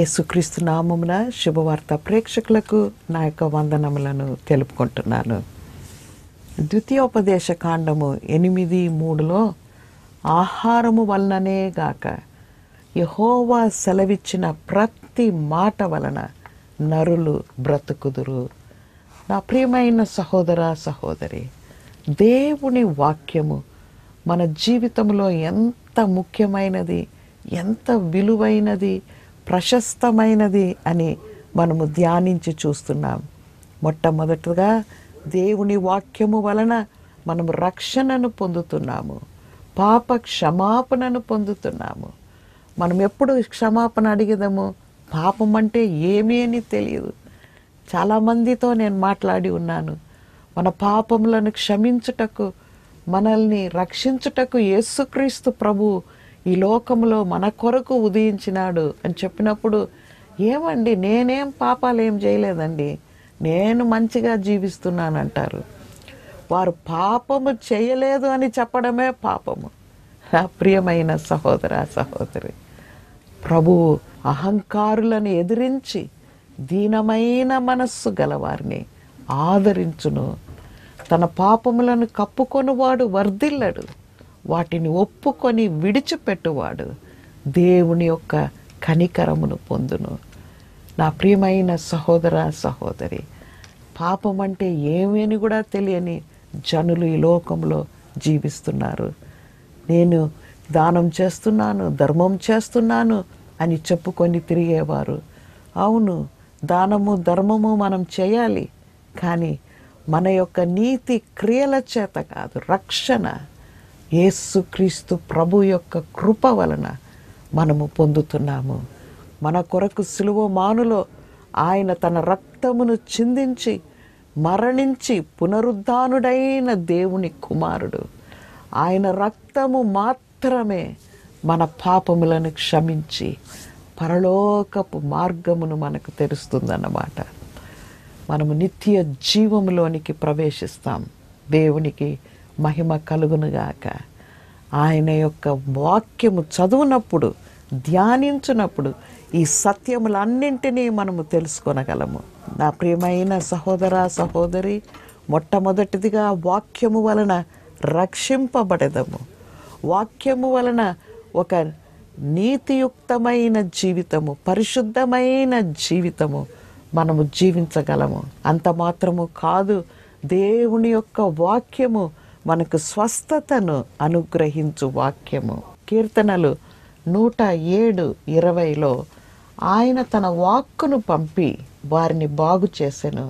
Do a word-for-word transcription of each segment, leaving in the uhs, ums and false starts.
యేసుక్రీస్తు నామమున శుభవార్త ప్రేక్షకులకు నా యొక్క వందనములను తెలుపుకుంటున్నాను. ద్వితీయోపదేశ కాండము ఎనిమిది మూడులో ఆహారము వలననే గాక యెహోవా సెలవిచ్చిన ప్రతి మాట వలన నరులు బ్రతుకుదురు. నా ప్రియమైన సహోదర సహోదరి, దేవుని వాక్యము మన జీవితంలో ఎంత ముఖ్యమైనది, ఎంత విలువైనది, ప్రశస్తమైనది అని మనము ధ్యానించి చూస్తున్నాం. మొట్టమొదటగా దేవుని వాక్యము వలన మనము రక్షణను పొందుతున్నాము, పాప క్షమాపణను పొందుతున్నాము. మనం ఎప్పుడు క్షమాపణ అడిగేదాము? పాపం అంటే ఏమీ అని తెలియదు. చాలామందితో నేను మాట్లాడి ఉన్నాను. మన పాపములను క్షమించుటకు, మనల్ని రక్షించుటకు యేసుక్రీస్తు ప్రభు ఈ లోకంలో మన కొరకు ఉదయించినాడు అని చెప్పినప్పుడు, ఏమండి నేనేం పాపాలు ఏం చేయలేదండి, నేను మంచిగా జీవిస్తున్నానంటారు. వారు పాపము చేయలేదు అని చెప్పడమే పాపము. ప్రియమైన సహోదర సహోదరి, ప్రభువు అహంకారులను ఎదిరించి దీనమైన మనస్సు గలవారిని ఆదరించును. తన పాపములను కప్పుకొనువాడు వర్ధిల్లడు, వాటిని ఒప్పుకొని విడిచిపెట్టువాడు దేవుని యొక్క కనికరమును పొందును. నా ప్రియమైన సహోదర సహోదరి, పాపం అంటే ఏమని కూడా తెలియని జనులు ఈ లోకంలో జీవిస్తున్నారు. నేను దానం చేస్తున్నాను, ధర్మం చేస్తున్నాను అని చెప్పుకొని తిరిగేవారు. అవును, దానము ధర్మము మనం చేయాలి, కానీ మన యొక్క నీతి క్రియల చేత కాదు. రక్షణ యేసుక్రీస్తు ప్రభు యొక్క కృప వలన మనము పొందుతున్నాము. మన కొరకు సిలువ మానులో ఆయన తన రక్తమును చిందించి మరణించి పునరుద్ధానుడైన దేవుని కుమారుడు. ఆయన రక్తము మాత్రమే మన పాపములను క్షమించి పరలోకపు మార్గమును మనకు తెరుస్తుందన్నమాట. మనము నిత్య జీవములోనికి ప్రవేశిస్తాం. దేవునికి మహిమ కలుగునుగాక. ఆయన యొక్క వాక్యము చదువునప్పుడు, ధ్యానించినప్పుడు ఈ సత్యములన్నింటినీ మనము తెలుసుకొనగలము. నా ప్రియమైన సహోదర సహోదరి, మొట్టమొదటిదిగా వాక్యము వలన రక్షింపబడదము. వాక్యము వలన ఒక నీతియుక్తమైన జీవితము, పరిశుద్ధమైన జీవితము మనము జీవించగలము. అంత మాత్రము కాదు, దేవుని యొక్క వాక్యము మనకు స్వస్థతను అనుగ్రహించు వాక్యము. కీర్తనలు నూట ఏడు ఇరవైలో ఆయన తన వాక్కును పంపి వారిని బాగు చేసెను.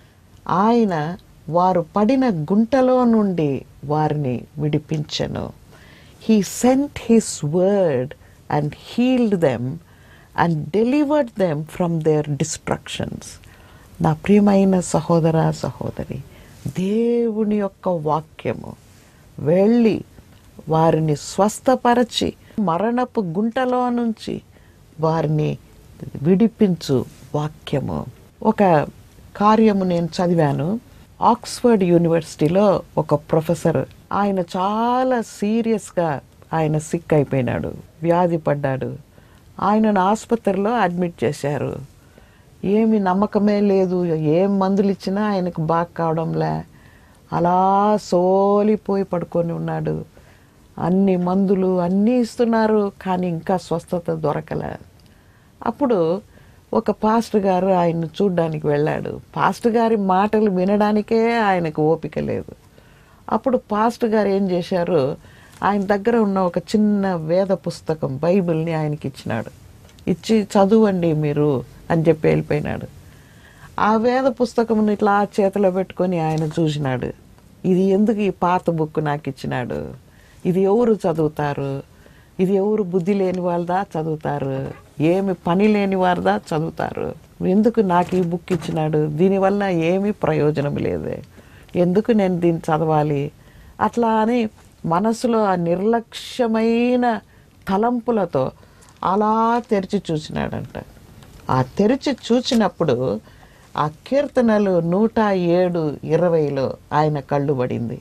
ఆయన వారు పడిన గుంటలో నుండి వారిని విడిపించెను. He sent his word and healed them and delivered them from their destructions. నా ప్రియమైన సహోదర సహోదరి, దేవుని యొక్క వాక్యము వెళ్ళి వారిని స్వస్థపరచి మరణపు గుంటలో నుంచి వారిని విడిపించు వాక్యము. ఒక కార్యము నేను చదివాను. ఆక్స్ఫర్డ్ యూనివర్సిటీలో ఒక ప్రొఫెసర్, ఆయన చాలా సీరియస్గా ఆయన సిక్ అయిపోయినాడు, వ్యాధి పడ్డాడు. ఆయనను ఆసుపత్రిలో అడ్మిట్ చేశారు. ఏమి నమ్మకమే లేదు, ఏం మందులు ఇచ్చినా ఆయనకు బాగా కావడంలే. అలా సోలిపోయి పడుకొని ఉన్నాడు. అన్ని మందులు అన్నీ ఇస్తున్నారు, కానీ ఇంకా స్వస్థత దొరకలే. అప్పుడు ఒక పాస్టర్ గారు ఆయన్ను చూడ్డానికి వెళ్ళాడు. పాస్టర్ గారి మాటలు వినడానికే ఆయనకు ఓపిక లేదు. అప్పుడు పాస్టర్ గారు ఏం చేశారు, ఆయన దగ్గర ఉన్న ఒక చిన్న వేద పుస్తకం బైబిల్ని ఆయనకి ఇచ్చినాడు. ఇచ్చి చదువండి మీరు అని చెప్పి వెళ్ళిపోయినాడు. ఆ వేద పుస్తకమును ఇట్లా చేతిలో పెట్టుకొని ఆయన చూసినాడు. ఇది ఎందుకు ఈ పాత బుక్ నాకు ఇచ్చినాడు? ఇది ఎవరు చదువుతారు? ఇది ఎవరు బుద్ధి లేని వాళ్ళదా చదువుతారు? ఏమి పని లేని వారిదా చదువుతారు? ఎందుకు నాకు ఈ బుక్ ఇచ్చినాడు? దీనివల్ల ఏమీ ప్రయోజనం లేదే, ఎందుకు నేను దీన్ని చదవాలి? అట్లా అని మనసులో ఆ నిర్లక్ష్యమైన తలంపులతో అలా తెరిచి చూసినాడంట. ఆ తెరిచి చూసినప్పుడు ఆ కీర్తనలు నూట ఏడు ఇరవైలో ఆయన కళ్ళు పడింది.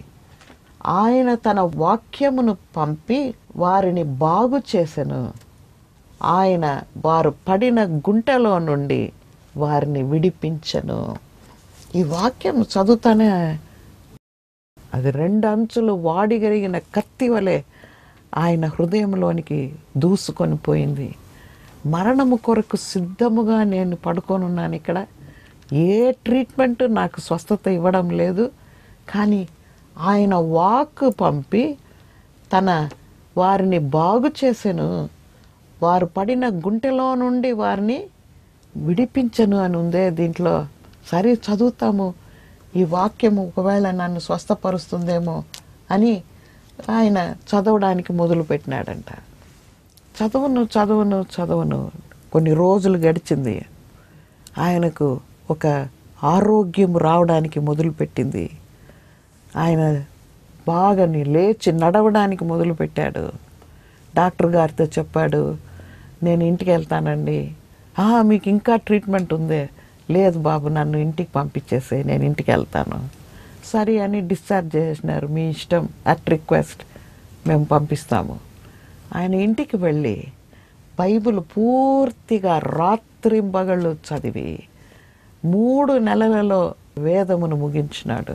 ఆయన తన వాక్యమును పంపి వారిని బాగు చేసెను. ఆయన వారు పడిన గుంటలో నుండి వారిని విడిపించెను. ఈ వాక్యం చదువుతానే అది రెండు అంచులు వాడిగలిగిన కత్తి వలె ఆయన హృదయంలోనికి దూసుకొని పోయింది. మరణము కొరకు సిద్ధముగా నేను పడుకొని ఉన్నాను. ఇక్కడ ఏ ట్రీట్మెంట్ నాకు స్వస్థత ఇవ్వడం లేదు, కానీ ఆయన వాక్ పంపి తన వారిని బాగు చేసెను, వారు పడిన గుంటెలో నుండి వారిని విడిపించను అని ఉందే దీంట్లో. సరే చదువుతాము, ఈ వాక్యము ఒకవేళ నన్ను స్వస్థపరుస్తుందేమో అని ఆయన చదవడానికి మొదలుపెట్టినాడంట. చదువును చదువును చదువును కొన్ని రోజులు గడిచింది. ఆయనకు ఒక ఆరోగ్యం రావడానికి మొదలుపెట్టింది. ఆయన బాగా లేచి నడవడానికి మొదలుపెట్టాడు. డాక్టర్ గారితో చెప్పాడు, నేను ఇంటికి వెళ్తానండి. మీకు ఇంకా ట్రీట్మెంట్ ఉందే? లేదు బాబు, నన్ను ఇంటికి పంపించేసే, నేను ఇంటికి వెళ్తాను. సరే అని డిశ్చార్జ్ చేసినారు. మీ ఇష్టం, అట్ రిక్వెస్ట్ మేము పంపిస్తాము. ఆయన ఇంటికి వెళ్ళి బైబిల్ పూర్తిగా రాత్రింబగళ్ళు చదివి మూడు నెలలలో వేదమును ముగించినాడు.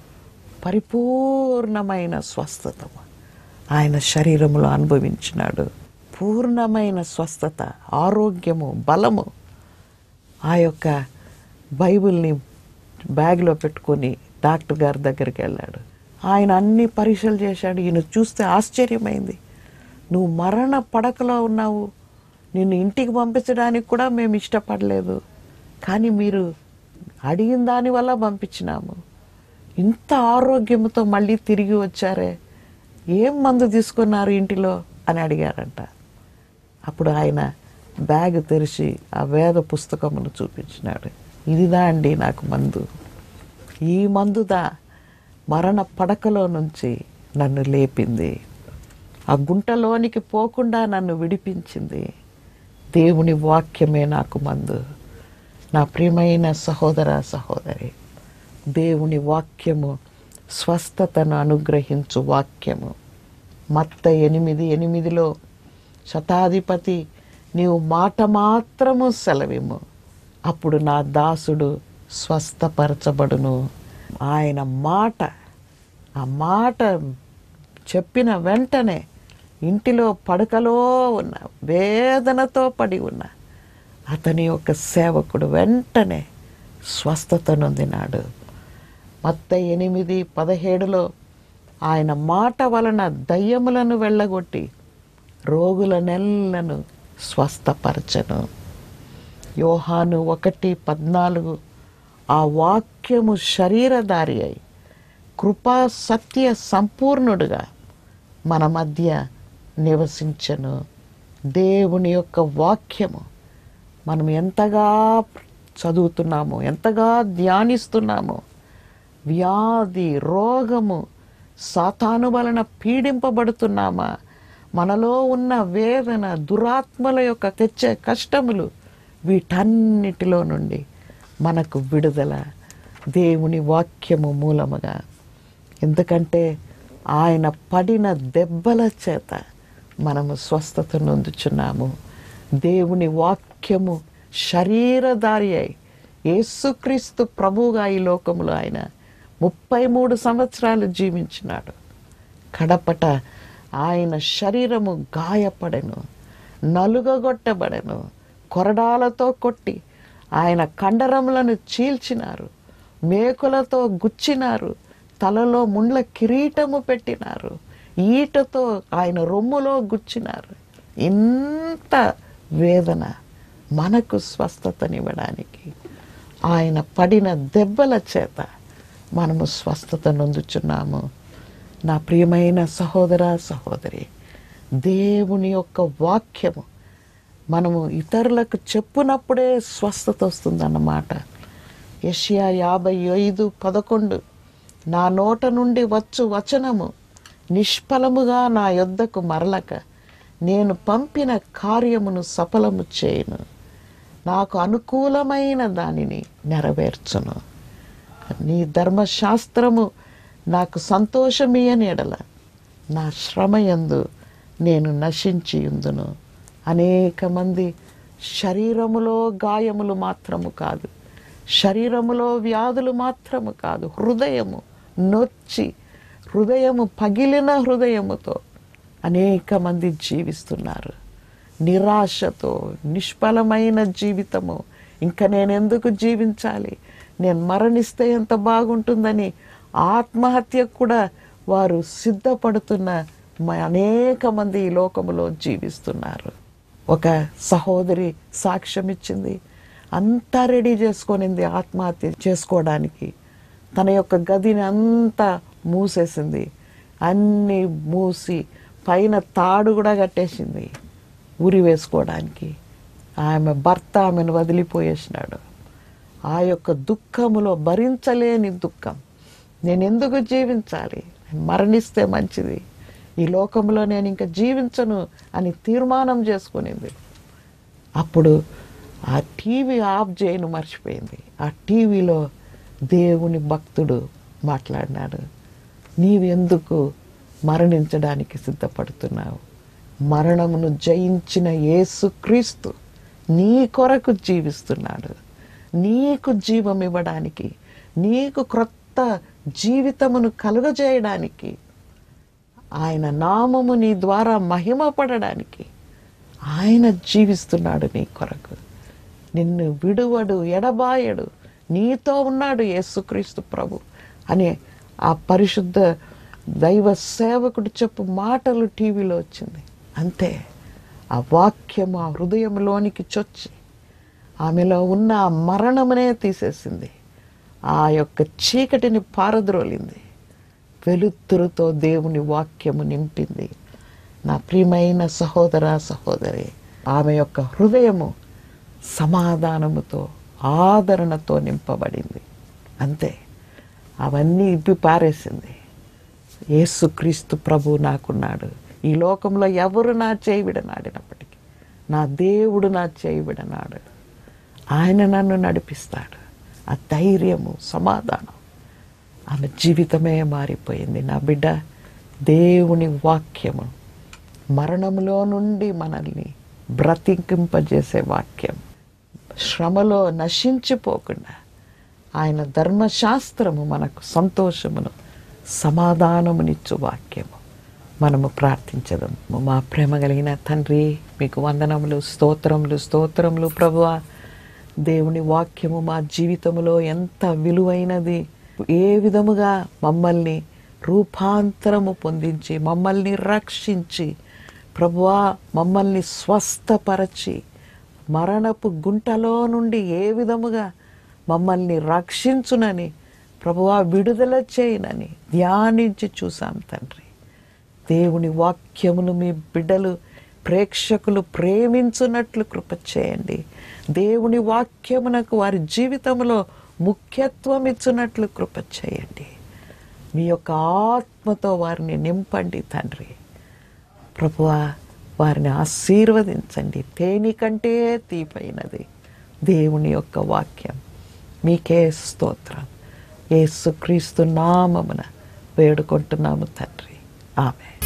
పరిపూర్ణమైన స్వస్థత ఆయన శరీరములో అనుభవించినాడు. పూర్ణమైన స్వస్థత, ఆరోగ్యము, బలము. ఆ యొక్క బైబిల్ని బ్యాగ్లో పెట్టుకొని డాక్టర్ గారి దగ్గరికి వెళ్ళాడు. ఆయన అన్ని పరీక్షలు చేశాడు. ఈయన చూస్తే ఆశ్చర్యమైంది. నువ్వు మరణ పడకలో ఉన్నావు, నిన్ను ఇంటికి పంపించడానికి కూడా మేము ఇష్టపడలేదు, కానీ మీరు అడిగిన దానివల్ల పంపించినాము. ఇంత ఆరోగ్యంతో మళ్ళీ తిరిగి వచ్చారే, ఏం మందు తీసుకున్నారు ఇంటిలో అని అడిగారంట. అప్పుడు ఆయన బ్యాగ్ తెరిచి ఆ వేద పుస్తకమును చూపించినాడు. ఇదిదా అండి నాకు మందు, ఈ మందుదా మరణ పడకలో నుంచి నన్ను లేపింది, ఆ గుంటలోనికి పోకుండా నన్ను విడిపించింది. దేవుని వాక్యమే నాకు మందు. నా ప్రియమైన సహోదర సహోదరి, దేవుని వాక్యము స్వస్థతను అనుగ్రహించు వాక్యము. మత్త ఎనిమిది ఎనిమిదిలో శతాధిపతి, నీవు మాట మాత్రము సెలవిము, అప్పుడు నా దాసుడు స్వస్థపరచబడును. ఆయన మాట, ఆ మాట చెప్పిన వెంటనే ఇంటిలో పడకలో ఉన్న వేదనతో పడి ఉన్న అతని యొక్క సేవకుడు వెంటనే స్వస్థత నొందినాడు. మత్త ఎనిమిది పదిహేడులో ఆయన మాట వలన దయ్యములను వెళ్ళగొట్టి రోగుల నెల్లను స్వస్థపరచను. యోహాను ఒకటి పద్నాలుగు, ఆ వాక్యము శరీరధారి అయి కృపా సత్య సంపూర్ణుడుగా మన మధ్య నివసించను. దేవుని యొక్క వాక్యము మనం ఎంతగా చదువుతున్నామో, ఎంతగా ధ్యానిస్తున్నామో, వ్యాధి రోగము సాతాను వలన పీడింపబడుతున్నామా, మనలో ఉన్న వేదన, దురాత్మల యొక్క తెచ్చే కష్టములు, వీటన్నిటిలో నుండి మనకు విడుదల దేవుని వాక్యము మూలముగా. ఎందుకంటే ఆయన పడిన దెబ్బల చేత మనము స్వస్థత నొందుచున్నాము. దేవుని వాక్యము శరీరధారి అయి యేసుక్రీస్తు ప్రభువుగా ఈ లోకములో ఆయన ముప్పై మూడు సంవత్సరాలు జీవించినాడు. కడపట ఆయన శరీరము గాయపడెను, నలుగగొట్టబడెను, కొరడాలతో కొట్టి ఆయన కండరములను చీల్చినారు, మేకులతో గుచ్చినారు, తలలో ముండ్ల కిరీటము పెట్టినారు, ఈటతో ఆయన రొమ్ములో గుచ్చినారు. ఇంత వేదన మనకు స్వస్థతనివ్వడానికి ఆయన పడిన దెబ్బల చేత మనము స్వస్థత నొందుచున్నాము. నా ప్రియమైన సహోదర సహోదరి, దేవుని యొక్క వాక్యము మనము ఇతరులకు చెప్పునప్పుడే స్వస్థత వస్తుందన్నమాట. యెషయా యాభై ఐదు పదకొండు, నా నోట నుండి వచ్చు వచనము నిష్ఫలముగా నా యొద్దకు మరలక నేను పంపిన కార్యమును సఫలము చేయును, నాకు అనుకూలమైన దానిని నెరవేర్చును. నీ ధర్మశాస్త్రము నాకు సంతోషమియని ఎడల నా శ్రమయందు నేను నశించి ఉందును అనేక మంది శరీరములో గాయములు మాత్రము కాదు, శరీరములో వ్యాధులు మాత్రము కాదు, హృదయము నొచ్చి, హృదయము పగిలిన హృదయముతో అనేక మంది జీవిస్తున్నారు. నిరాశతో, నిష్ఫలమైన జీవితము, ఇంకా నేను ఎందుకు జీవించాలి, నేను మరణిస్తే ఎంత బాగుంటుందని ఆత్మహత్యకు కూడా వారు సిద్ధపడుతున్న అనేక మంది ఈ లోకములో జీవిస్తున్నారు. ఒక సహోదరి సాక్ష్యం ఇచ్చింది. అంతా రెడీ చేసుకొనింది ఆత్మహత్య చేసుకోవడానికి. తన యొక్క గదిని అంతా మూసేసింది, అన్నీ మూసి పైన తాడు కూడా కట్టేసింది ఉరి వేసుకోవడానికి. ఆమె భర్త ఆమెను వదిలిపోయేసినాడు. ఆ యొక్క దుఃఖములో భరించలేని దుఃఖం, నేను ఎందుకు జీవించాలి, మరణిస్తే మంచిది, ఈ లోకంలో నేను ఇంకా జీవించను అని తీర్మానం చేసుకునింది. అప్పుడు ఆ టీవీ ఆఫ్ చేయను మర్చిపోయింది. ఆ టీవీలో దేవుని భక్తుడు మాట్లాడినాడు, నీవెందుకు మరణించడానికి సిద్ధపడుతున్నావు, మరణమును జయించిన యేసుక్రీస్తు నీ కొరకు జీవిస్తున్నాడు, నీకు జీవం ఇవ్వడానికి, నీకు క్రొత్త జీవితమును కలుగజేయడానికి, ఆయన నామము నీ ద్వారా మహిమపడడానికి ఆయన జీవిస్తున్నాడు నీ కొరకు. నిన్ను విడువడు, ఎడబాయడు, నీతో ఉన్నాడు యేసుక్రీస్తు ప్రభు అనే ఆ పరిశుద్ధ దైవ సేవకుడు చెప్పు మాటలు టీవీలో వచ్చింది. అంతే, ఆ వాక్యం ఆ హృదయంలోనికి చొచ్చి ఆమెలో ఉన్న ఆ మరణమునే తీసేసింది. ఆ యొక్క చీకటిని పారద్రోలింది, వెలుతురుతో దేవుని వాక్యము నింపింది. నా ప్రియమైన సహోదర సహోదరి, ఆమె యొక్క హృదయము సమాధానముతో ఆదరణతో నింపబడింది. అంతే, అవన్నీ ఇప్పి పారేసింది. యేసుక్రీస్తు ప్రభు నాకున్నాడు, ఈ లోకంలో ఎవరు నా చేయి విడనాడినప్పటికీ నా దేవుడు నా చేయి విడనాడు, ఆయన నన్ను నడిపిస్తాడు. ఆ ధైర్యము, సమాధానం, ఆమె జీవితమే మారిపోయింది. నా బిడ్డ, దేవుని వాక్యము మరణములో నుండి మనల్ని బ్రతికింపజేసే వాక్యం, శ్రమలో నశించిపోకుండా ఆయన ధర్మశాస్త్రము మనకు సంతోషమును సమాధానమునిచ్చు వాక్యము. మనము ప్రార్థించదము. మా ప్రేమ కలిగిన తండ్రి, మీకు వందనములు, స్తోత్రములు, స్తోత్రములు ప్రభువా. దేవుని వాక్యము మా జీవితంలో ఎంత విలువైనది, ఏ విధముగా మమ్మల్ని రూపాంతరము పొందించి, మమ్మల్ని రక్షించి ప్రభువా, మమ్మల్ని స్వస్థపరచి, మరణపు గుంటలో నుండి ఏ విధముగా మమ్మల్ని రక్షించునని ప్రభువా, విడుదల చేయనని ధ్యానించి చూసాం తండ్రి. దేవుని వాక్యమును మీ బిడ్డలు ప్రేక్షకులు ప్రేమించున్నట్లు కృప చేయండి. దేవుని వాక్యమునకు వారి జీవితంలో ముఖ్యత్వం ఇచ్చున్నట్లు కృప చేయండి. మీ యొక్క ఆత్మతో వారిని నింపండి తండ్రి. ప్రభువా, వారిని ఆశీర్వదించండి. తేనె కంటే తీపైనది దేవుని యొక్క వాక్యం. మీకే స్తోత్రం. యేసుక్రీస్తు నామమున వేడుకుంటున్నాము తండ్రి. ఆమేన్.